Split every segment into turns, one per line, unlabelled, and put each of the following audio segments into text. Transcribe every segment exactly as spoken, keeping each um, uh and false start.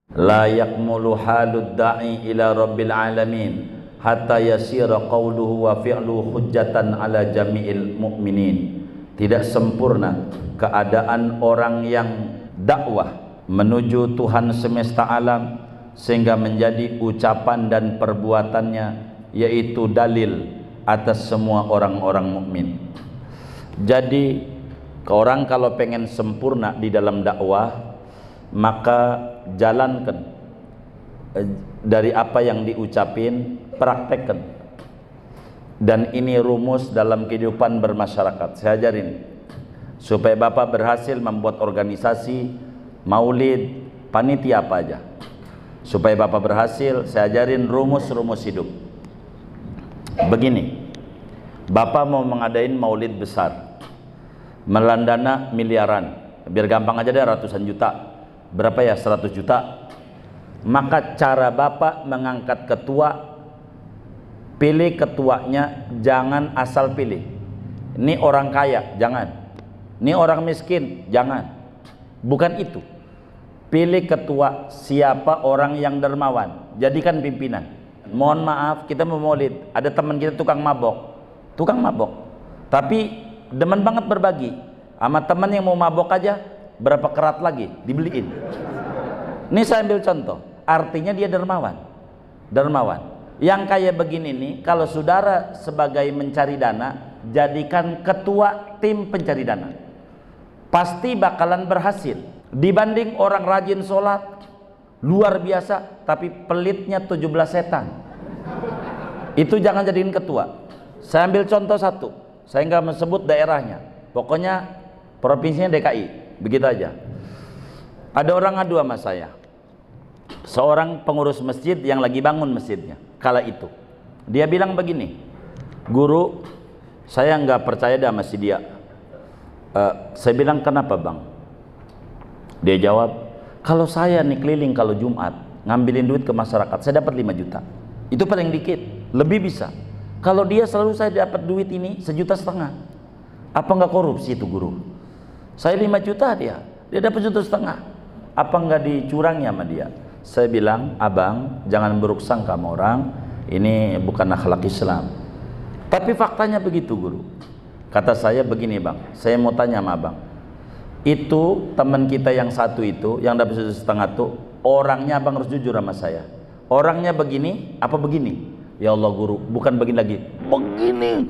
La yakmulu halud da'i ila rabbil alamin hatta yasira qawluhu wa fi'luhu hujjatan ala jami'il mu'minin. Tidak sempurna keadaan orang yang dakwah menuju Tuhan semesta alam sehingga menjadi ucapan dan perbuatannya yaitu dalil atas semua orang-orang mukmin. Jadi orang kalau pengen sempurna di dalam dakwah, maka jalankan dari apa yang diucapin, praktekkan. Dan ini rumus dalam kehidupan bermasyarakat. Saya ajarin supaya Bapak berhasil membuat organisasi, maulid, panitia apa aja. Supaya Bapak berhasil, saya ajarin rumus-rumus hidup. Begini, Bapak mau mengadain maulid besar, melandana miliaran, biar gampang aja deh, ratusan juta. Berapa ya? seratus juta. Maka cara Bapak mengangkat ketua, pilih ketuanya, jangan asal pilih. Ini orang kaya, jangan. Ini orang miskin, jangan. Bukan itu. Pilih ketua, siapa orang yang dermawan, jadikan pimpinan. Mohon maaf, kita mau maulid, ada teman kita tukang mabok. Tukang mabok. Tapi demen banget berbagi. Sama teman yang mau mabok aja, berapa kerat lagi dibeliin. Ini saya ambil contoh, artinya dia dermawan. Dermawan. Yang kayak begini nih, kalau saudara sebagai mencari dana, jadikan ketua tim pencari dana. Pasti bakalan berhasil. Dibanding orang rajin sholat, luar biasa, tapi pelitnya tujuh belas setan. Itu jangan jadiin ketua. Saya ambil contoh satu, saya nggak mesebut daerahnya. Pokoknya provinsinya D K I. Begitu aja. Ada orang ngadu sama saya, seorang pengurus masjid yang lagi bangun masjidnya kala itu. Dia bilang begini, guru, saya nggak percaya sama si dia. Uh, saya bilang, kenapa bang? Dia jawab, kalau saya nih keliling kalau Jumat ngambilin duit ke masyarakat, saya dapat lima juta. Itu paling dikit, lebih bisa. Kalau dia selalu saya dapat duit ini sejuta setengah, apa nggak korupsi itu guru? Saya lima juta, dia dia dapat juta setengah, apa nggak dicurangi sama dia? Saya bilang, abang jangan buruk sangka sama orang, ini bukan akhlak Islam. Tapi faktanya begitu guru. Kata saya begini bang, saya mau tanya sama abang, itu teman kita yang satu itu yang dapat juta setengah tuh orangnya abang harus jujur sama saya, orangnya begini apa begini? Ya Allah guru, bukan begini lagi, begini.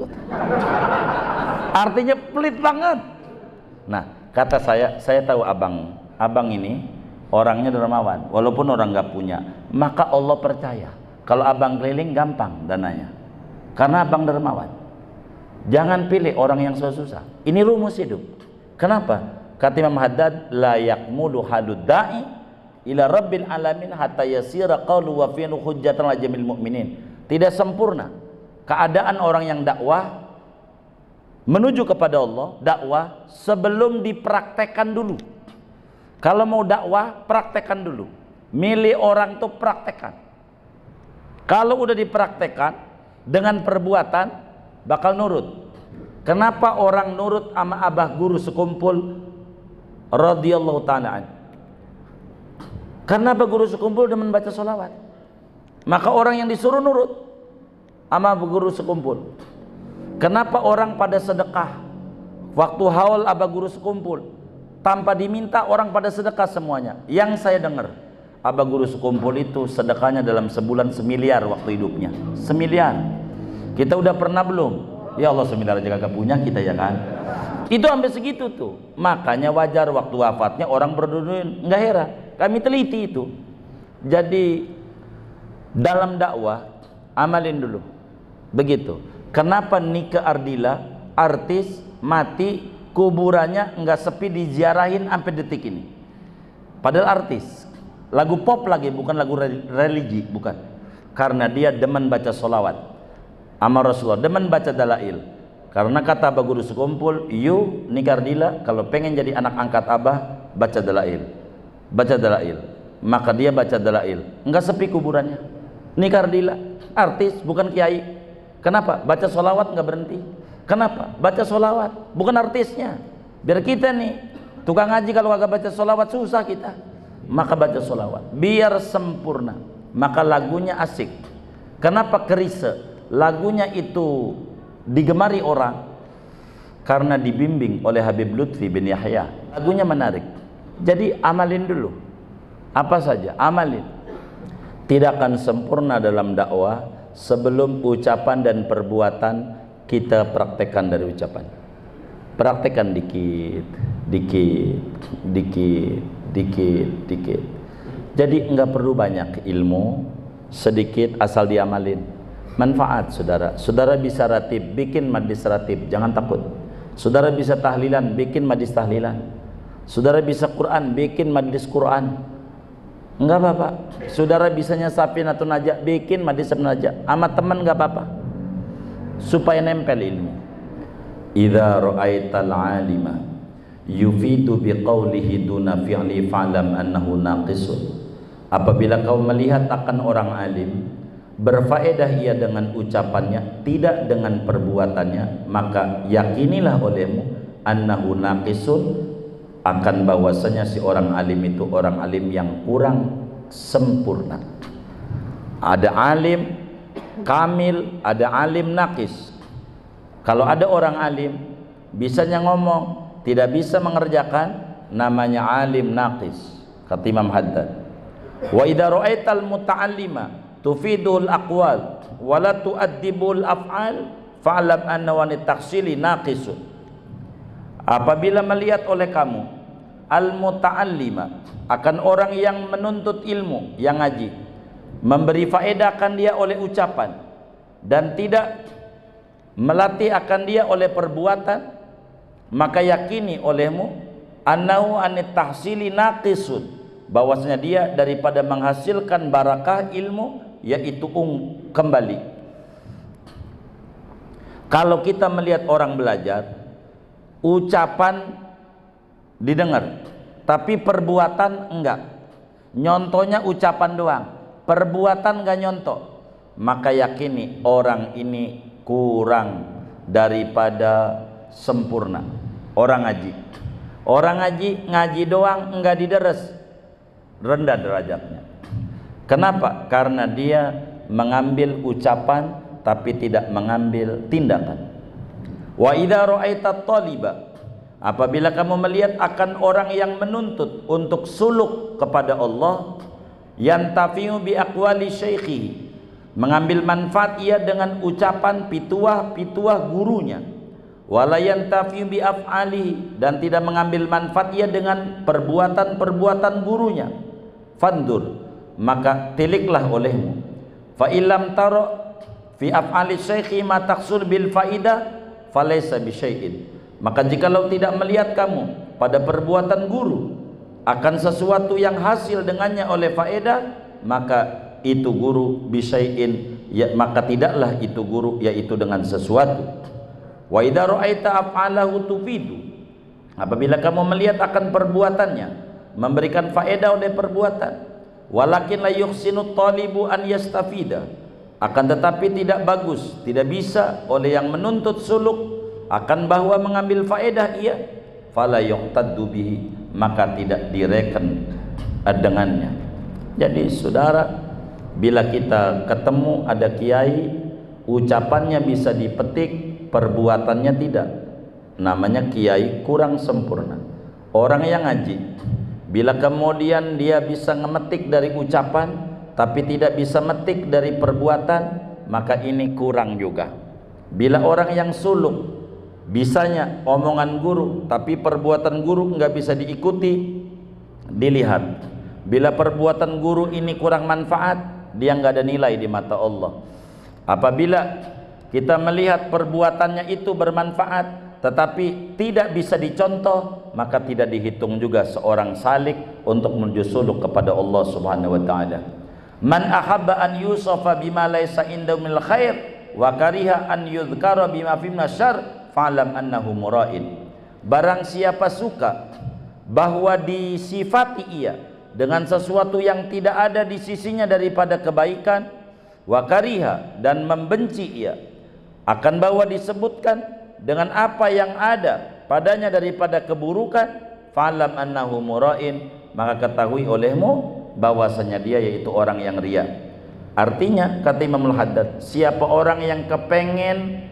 Artinya pelit banget. Nah, kata saya, saya tahu abang, abang ini orangnya dermawan, walaupun orang nggak punya, maka Allah percaya kalau abang keliling gampang dananya, karena abang dermawan. Jangan pilih orang yang susah-susah. Ini rumus hidup. Kenapa? Kata Imam Haddad, la yakmulu halud da'i ila rabbil alamin hatta yasira qawlu wa fi'lu hujjatan ala jamil mu'minin. Tidak sempurna keadaan orang yang dakwah menuju kepada Allah, dakwah sebelum dipraktekkan dulu. Kalau mau dakwah, praktekkan dulu. Milih orang tuh praktekkan. Kalau udah dipraktekkan dengan perbuatan, bakal nurut. Kenapa orang nurut sama abah guru sekumpul radhiyallahu ta'ala? Karena abah guru sekumpul demen baca sholawat, maka orang yang disuruh nurut sama abah guru sekumpul. Kenapa orang pada sedekah waktu haul abah guru sekumpul, tanpa diminta orang pada sedekah semuanya? Yang saya dengar, abah guru sekumpul itu sedekahnya dalam sebulan semiliar waktu hidupnya. Semiliar. Kita udah pernah belum? Ya Allah, semiliar aja kagak punya kita, ya kan? Itu sampai segitu tuh. Makanya wajar waktu wafatnya orang berdudun. Nggak heran, kami teliti itu. Jadi dalam dakwah amalin dulu. Begitu. Kenapa Nika Ardila artis mati kuburannya nggak sepi diziarahin sampai detik ini? Padahal artis, lagu pop lagi, bukan lagu religi, bukan. Karena dia demen baca sholawat sama Rasulullah, demen baca dalail. Karena kata abah guru sekumpul, you Nika Ardila kalau pengen jadi anak angkat abah, baca dalail, baca dalail. Maka dia baca dalail, nggak sepi kuburannya. Nika Ardila artis, bukan kiai. Kenapa? Baca sholawat nggak berhenti. Kenapa? Baca sholawat, bukan artisnya. Biar kita nih tukang ngaji kalau agak baca sholawat susah kita. maka baca solawat. Biar sempurna, maka lagunya asik. Kenapa kerise? Lagunya itu digemari orang karena dibimbing oleh Habib Lutfi bin Yahya. Lagunya menarik. Jadi amalin dulu. Apa saja, amalin. Tidak akan sempurna dalam dakwah sebelum ucapan dan perbuatan kita praktekkan dari ucapan. Praktekkan dikit, dikit, dikit, dikit, dikit. Jadi enggak perlu banyak ilmu, sedikit asal diamalin. Manfaat saudara. Saudara bisa ratib, bikin majlis ratib, jangan takut. Saudara bisa tahlilan, bikin majlis tahlilan. Saudara bisa Quran, bikin majlis Quran. Enggak apa-apa. Saudara bisanya Safinatul Najah, bikin majlis Najah. Sama teman enggak apa-apa. Supaya nempel ilmu. Idza ra'aital 'alima yufidu biqaulihi duna fi'li fa'lam annahu naqisun. Apabila kau melihat akan orang alim berfaedah ia dengan ucapannya, tidak dengan perbuatannya, maka yakinilah olehmu annahu naqisun, akan bahwasanya si orang alim itu orang alim yang kurang sempurna. Ada alim kamil, ada alim naqis. Kalau ada orang alim bisanya ngomong, tidak bisa mengerjakan, namanya alim naqis, kata Imam Haddad. Wa idza ra'aital muta'allima tufidul aqwal wa la tu'addibul af'al fa'lam anna wa taksili naqisun. Apabila melihat oleh kamu al-muta'allima, akan orang yang menuntut ilmu, yang ngaji, memberi faedah akan dia oleh ucapan dan tidak melatih akan dia oleh perbuatan, maka yakini olehmu annahu anit tahsili naqisun, bahwasanya dia daripada menghasilkan barakah ilmu, yaitu um, kembali. Kalau kita melihat orang belajar, ucapan didengar tapi perbuatan enggak, nyontohnya ucapan doang, perbuatan enggak nyontoh, maka yakini orang ini kurang daripada sempurna. Orang ngaji, orang ngaji ngaji doang enggak dideres, rendah derajatnya. Kenapa? Karena dia mengambil ucapan tapi tidak mengambil tindakan. Wa idza ra'aita thaliba, apabila kamu melihat akan orang yang menuntut untuk suluk kepada Allah, yantafi'u bi aqwali syaikhihi, mengambil manfaat ia dengan ucapan pituah-pituah gurunya, wala yantafi'u bi af'alihi, dan tidak mengambil manfaat ia dengan perbuatan-perbuatan gurunya, fandur, maka tiliklah olehmu, fa illam tara fi af'ali syaikhi ma taqsul bil faidah falaysa bisyai'in, maka jikalau tidak melihat kamu pada perbuatan guru akan sesuatu yang hasil dengannya oleh faedah, maka itu guru bisyai'in, ya, maka tidaklah itu guru yaitu dengan sesuatu. Wa idza ra'aita af'alahu tufidu, apabila kamu melihat akan perbuatannya memberikan faedah oleh perbuatan, walakin la yuhsinu talibu an yastafida, akan tetapi tidak bagus, tidak bisa oleh yang menuntut suluk akan bahwa mengambil faedah ia, fala yuqtaddu bihi, maka tidak direken dengannya. Jadi saudara, bila kita ketemu ada kiai, ucapannya bisa dipetik, perbuatannya tidak, namanya kiai kurang sempurna. Orang yang ngaji, bila kemudian dia bisa ngemetik dari ucapan tapi tidak bisa metik dari perbuatan, maka ini kurang juga. Bila orang yang suluk, bisanya omongan guru tapi perbuatan guru nggak bisa diikuti, dilihat. Bila perbuatan guru ini kurang manfaat, dia nggak ada nilai di mata Allah. Apabila kita melihat perbuatannya itu bermanfaat tetapi tidak bisa dicontoh, maka tidak dihitung juga seorang salik untuk menuju suluk kepada Allah Subhanahu wa taala. Man ahabba an yusafa bima laysa indahu minal khair wa kariha an yudhkara bima fi syarr fa'lam annahu mura'in. Barang siapa suka bahwa disifati ia dengan sesuatu yang tidak ada di sisinya daripada kebaikan, wa kariha, dan membenci ia akan bahwa disebutkan dengan apa yang ada padanya daripada keburukan, fa'lam annahu mura'in, maka ketahui olehmu bahwasanya dia yaitu orang yang ria. Artinya kata Imam Al-Haddad, siapa orang yang kepengen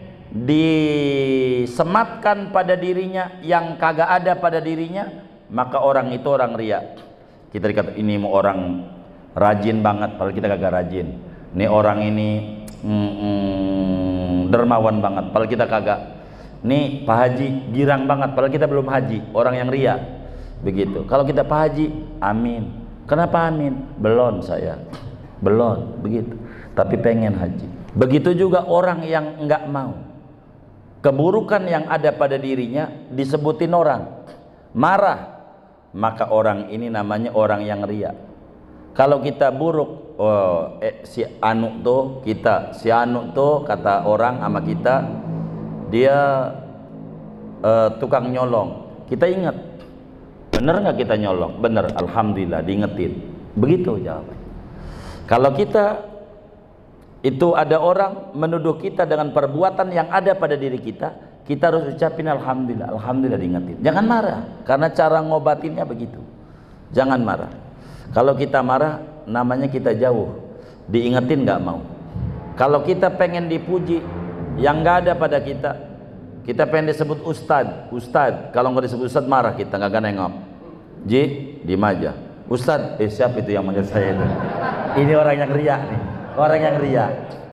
disematkan pada dirinya yang kagak ada pada dirinya, maka orang itu orang ria. Kita dikata ini mau orang rajin banget, padahal kita kagak rajin. Ini orang ini mm, mm, dermawan banget, padahal kita kagak. Nih Pak Haji girang banget, padahal kita belum haji. Orang yang ria begitu. Kalau kita Pak Haji, amin. Kenapa amin? Belum saya, belum begitu. Tapi pengen haji. Begitu juga orang yang enggak mau. Keburukan yang ada pada dirinya disebutin orang, marah, maka orang ini namanya orang yang ria. Kalau kita buruk, oh, eh, si anu tuh kita, si anu tuh kata orang sama kita, dia uh, tukang nyolong. Kita ingat, bener nggak kita nyolong? Bener, alhamdulillah diingetin. Begitu jawabannya. Kalau kita itu ada orang menuduh kita dengan perbuatan yang ada pada diri kita, kita harus ucapin alhamdulillah, alhamdulillah diingetin. Jangan marah, karena cara ngobatinnya begitu. Jangan marah. Kalau kita marah, namanya kita jauh, diingetin nggak mau. Kalau kita pengen dipuji, yang nggak ada pada kita, kita pengen disebut ustad, ustad. Kalau nggak disebut ustad marah kita, nggak akan nengok. Ji, diem aja. Ustad, eh siapa itu yang manggil saya itu? Ini orang yang ria nih. Orang yang ria.